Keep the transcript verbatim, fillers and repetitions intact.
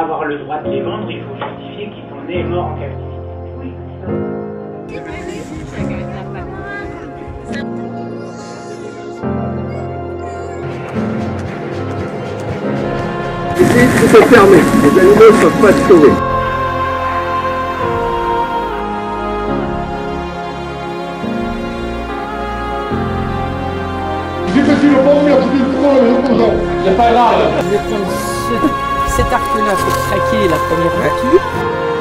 avoir le droit de les vendre, il faut justifier qu'ils sont nés et morts en captivité. Oui, ici, tout est fermé. Les animaux ne peuvent pas se sauver. J'ai fait le bon mur, j'ai dit le trou, le cousin. C'est pas grave. Je vais prendre ce, cet arc-là pour traquer la première vampire.